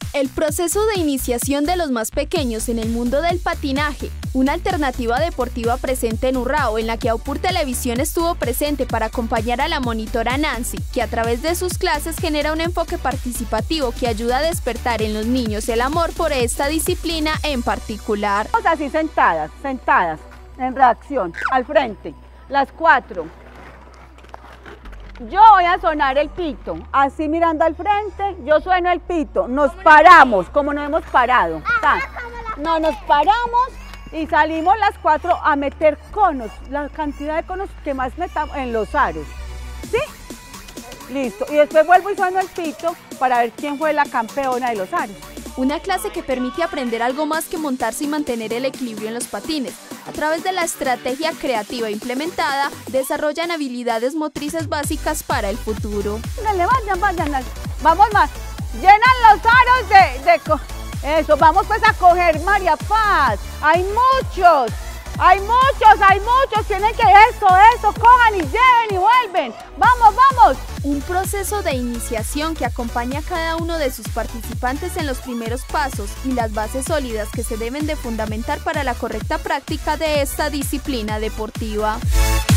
El proceso de iniciación de los más pequeños en el mundo del patinaje, una alternativa deportiva presente en Urrao, en la que Aupur Televisión estuvo presente para acompañar a la monitora Nancy, que a través de sus clases genera un enfoque participativo que ayuda a despertar en los niños el amor por esta disciplina en particular. Así sentadas, en reacción, al frente, las 4. Yo voy a sonar el pito, así mirando al frente, yo sueno el pito, nos paramos, como nos hemos parado, no nos paramos y salimos las 4 a meter conos, la cantidad de conos que más metamos en los aros, ¿sí? Listo, y después vuelvo y sueno el pito para ver quién fue la campeona de los aros. Una clase que permite aprender algo más que montarse y mantener el equilibrio en los patines. A través de la estrategia creativa implementada, desarrollan habilidades motrices básicas para el futuro. Dale, vayan, vamos más. Llenan los aros eso, vamos pues a coger, María Paz. Hay muchos, tienen que eso, cojan y lleven y vuelven. Vamos. Un proceso de iniciación que acompaña a cada uno de sus participantes en los primeros pasos y las bases sólidas que se deben de fundamentar para la correcta práctica de esta disciplina deportiva.